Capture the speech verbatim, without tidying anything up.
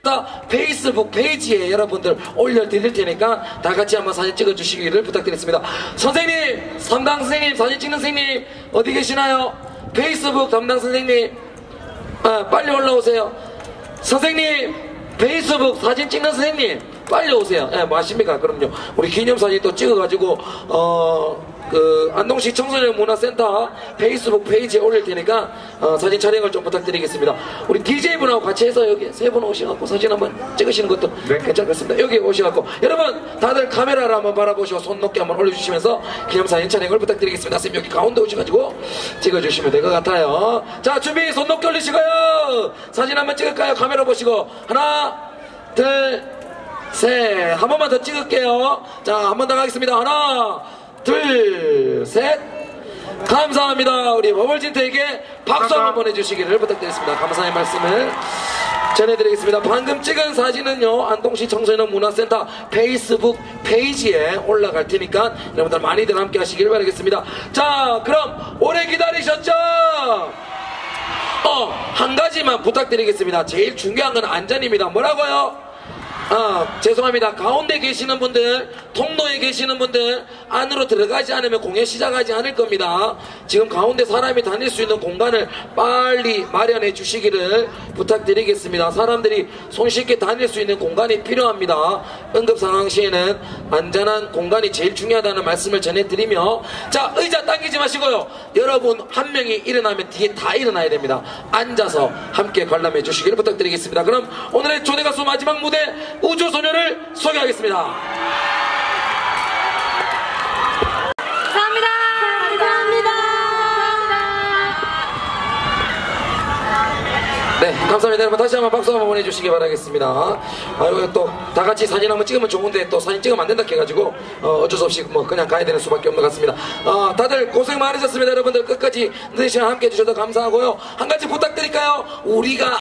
문화센터 페이스북 페이지에 여러분들 올려드릴 테니까 다 같이 한번 사진 찍어주시기를 부탁드리겠습니다. 선생님, 담당 선생님, 사진 찍는 선생님 어디 계시나요? 페이스북 담당 선생님, 아, 빨리 올라오세요. 선생님, 페이스북 사진 찍는 선생님 빨리 오세요. 예, 뭐 하십니까? 그럼요. 우리 기념사진 또 찍어가지고 어... 그 안동시 청소년 문화센터 페이스북 페이지에 올릴 테니까 어, 사진 촬영을 좀 부탁드리겠습니다. 우리 디제이분하고 같이 해서 여기 세 분 오셔갖고 사진 한번 찍으시는 것도 네. 괜찮겠습니다. 여기 오셔갖고 여러분 다들 카메라를 한번 바라보시고 손 높게 한번 올려주시면서 기념사진 촬영을 부탁드리겠습니다. 선생님 여기 가운데 오셔가지고 찍어주시면 될 것 같아요. 자, 준비 손 높게 올리시고요. 사진 한번 찍을까요? 카메라 보시고 하나 둘 셋 한 번만 더 찍을게요. 자, 한 번 더 가겠습니다. 하나 둘, 셋. 감사합니다. 우리 버벌진트에게 박수 한번 보내주시기를 부탁드리겠습니다. 감사의 말씀을 전해드리겠습니다. 방금 찍은 사진은요, 안동시 청소년 문화센터 페이스북 페이지에 올라갈 테니까 여러분들 많이들 함께 하시길 바라겠습니다. 자, 그럼 오래 기다리셨죠? 어, 한 가지만 부탁드리겠습니다. 제일 중요한 건 안전입니다. 뭐라고요? 아, 죄송합니다. 가운데 계시는 분들, 통로에 계시는 분들 안으로 들어가지 않으면 공연 시작하지 않을 겁니다. 지금 가운데 사람이 다닐 수 있는 공간을 빨리 마련해 주시기를 부탁드리겠습니다. 사람들이 손쉽게 다닐 수 있는 공간이 필요합니다. 응급상황 시에는 안전한 공간이 제일 중요하다는 말씀을 전해드리며, 자, 의자 당기지 마시고요. 여러분 한 명이 일어나면 뒤에 다 일어나야 됩니다. 앉아서 함께 관람해 주시기를 부탁드리겠습니다. 그럼 오늘의 초대 가수 마지막 무대 우주소녀를 소개하겠습니다. 감사합니다. 감사합니다. 네, 감사합니다. 여러분 다시 한번 박수 한번 보내주시기 바라겠습니다. 아이고, 또 다 같이 사진 한번 찍으면 좋은데 또 사진 찍으면 안 된다 해가지고 어, 어쩔 수 없이 뭐 그냥 가야 되는 수밖에 없는 것 같습니다. 어, 다들 고생 많으셨습니다. 여러분들 끝까지 늦은 시간 함께 해주셔서 감사하고요. 한 가지 부탁드릴까요? 우리가